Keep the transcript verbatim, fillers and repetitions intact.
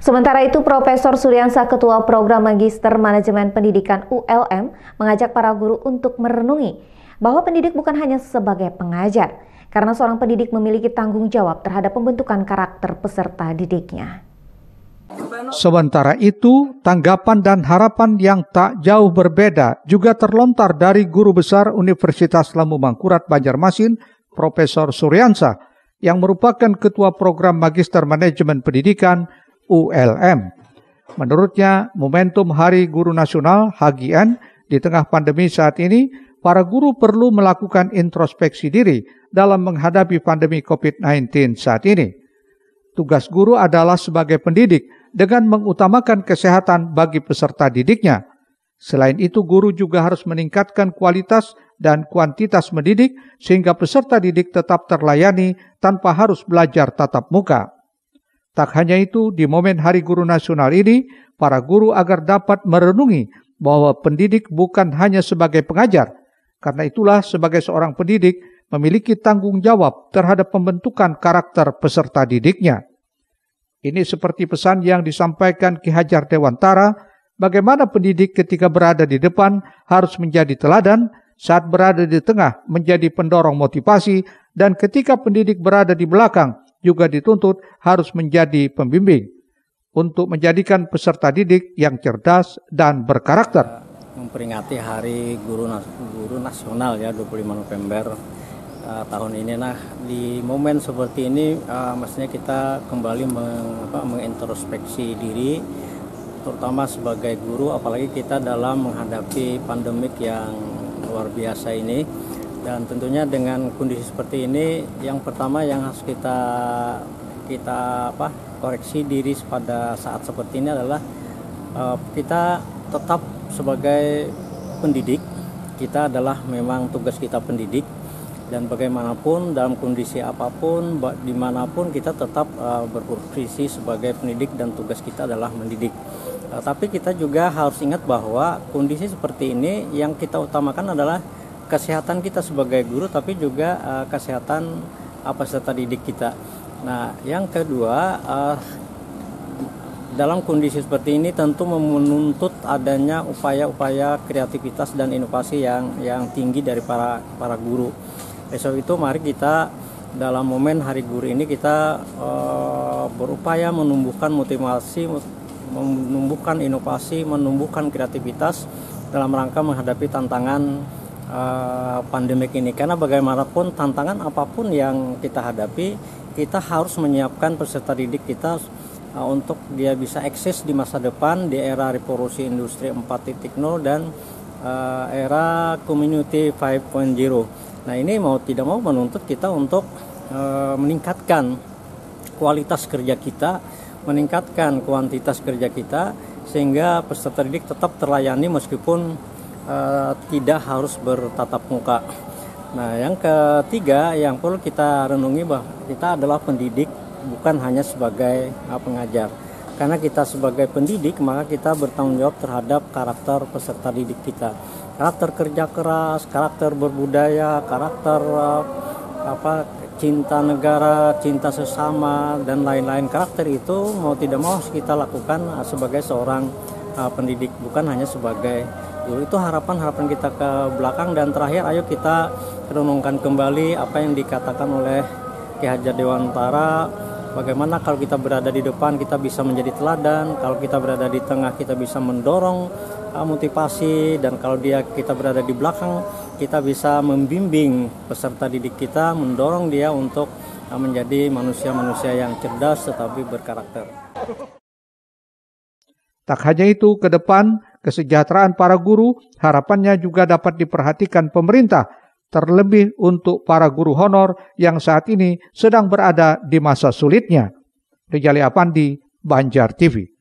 Sementara itu, Profesor Suryansa, Ketua Program Magister Manajemen Pendidikan U L M, mengajak para guru untuk merenungi bahwa pendidik bukan hanya sebagai pengajar, karena seorang pendidik memiliki tanggung jawab terhadap pembentukan karakter peserta didiknya. Sementara itu, tanggapan dan harapan yang tak jauh berbeda juga terlontar dari Guru Besar Universitas Lamu Mangkurat Banjarmasin, Profesor Suryansa, yang merupakan Ketua Program Magister Manajemen Pendidikan U L M. Menurutnya, momentum Hari Guru Nasional H G N di tengah pandemi saat ini, para guru perlu melakukan introspeksi diri dalam menghadapi pandemi covid sembilan belas saat ini. Tugas guru adalah sebagai pendidik dengan mengutamakan kesehatan bagi peserta didiknya. Selain itu, guru juga harus meningkatkan kualitas dan kuantitas mendidik sehingga peserta didik tetap terlayani tanpa harus belajar tatap muka. Tak hanya itu, di momen Hari Guru Nasional ini, para guru agar dapat merenungi bahwa pendidik bukan hanya sebagai pengajar. Karena itulah, sebagai seorang pendidik, memiliki tanggung jawab terhadap pembentukan karakter peserta didiknya. Ini seperti pesan yang disampaikan Ki Hajar Dewantara, bagaimana pendidik ketika berada di depan harus menjadi teladan, saat berada di tengah menjadi pendorong motivasi, dan ketika pendidik berada di belakang juga dituntut harus menjadi pembimbing untuk menjadikan peserta didik yang cerdas dan berkarakter. Memperingati Hari Guru, Guru Nasional ya dua puluh lima November uh, tahun ini. Nah, di momen seperti ini uh, maksudnya kita kembali meng, apa, mengintrospeksi diri, terutama sebagai guru, apalagi kita dalam menghadapi pandemik yang luar biasa ini. Dan tentunya dengan kondisi seperti ini, yang pertama yang harus kita kita apa koreksi diri pada saat seperti ini adalah uh, kita tetap sebagai pendidik. Kita adalah memang tugas kita pendidik, dan bagaimanapun dalam kondisi apapun, dimanapun kita tetap uh, berprofesi sebagai pendidik dan tugas kita adalah mendidik. Uh, tapi kita juga harus ingat bahwa kondisi seperti ini yang kita utamakan adalah kesehatan kita sebagai guru, tapi juga uh, kesehatan uh, peserta didik kita. Nah, yang kedua, uh, dalam kondisi seperti ini tentu menuntut adanya upaya-upaya kreativitas dan inovasi yang yang tinggi dari para para guru. Besok itu mari kita dalam momen Hari Guru ini kita uh, berupaya menumbuhkan motivasi, menumbuhkan inovasi, menumbuhkan kreativitas dalam rangka menghadapi tantangan Uh, pandemik ini. Karena bagaimanapun tantangan apapun yang kita hadapi, kita harus menyiapkan peserta didik kita uh, untuk dia bisa eksis di masa depan di era revolusi industri empat titik nol dan uh, era community lima titik nol. Nah, ini mau tidak mau menuntut kita untuk uh, meningkatkan kualitas kerja kita, meningkatkan kuantitas kerja kita, sehingga peserta didik tetap terlayani meskipun Uh, tidak harus bertatap muka. Nah, yang ketiga yang perlu kita renungi bahwa kita adalah pendidik, bukan hanya sebagai uh, pengajar. Karena kita sebagai pendidik, maka kita bertanggung jawab terhadap karakter peserta didik kita. Karakter kerja keras, karakter berbudaya, karakter uh, apa cinta negara, cinta sesama, dan lain-lain. Karakter itu mau tidak mau harus kita lakukan uh, sebagai seorang uh, pendidik, bukan hanya sebagai guru. Itu harapan-harapan kita ke belakang. Dan terakhir, ayo kita renungkan kembali apa yang dikatakan oleh Ki Hajar Dewantara, bagaimana kalau kita berada di depan kita bisa menjadi teladan, kalau kita berada di tengah kita bisa mendorong uh, motivasi, dan kalau dia kita berada di belakang kita bisa membimbing peserta didik kita, mendorong dia untuk uh, menjadi manusia-manusia yang cerdas tetapi berkarakter. Tak hanya itu, ke depan kesejahteraan para guru harapannya juga dapat diperhatikan pemerintah, terlebih untuk para guru honor yang saat ini sedang berada di masa sulitnya. Rijali Apandi, Banjar T V.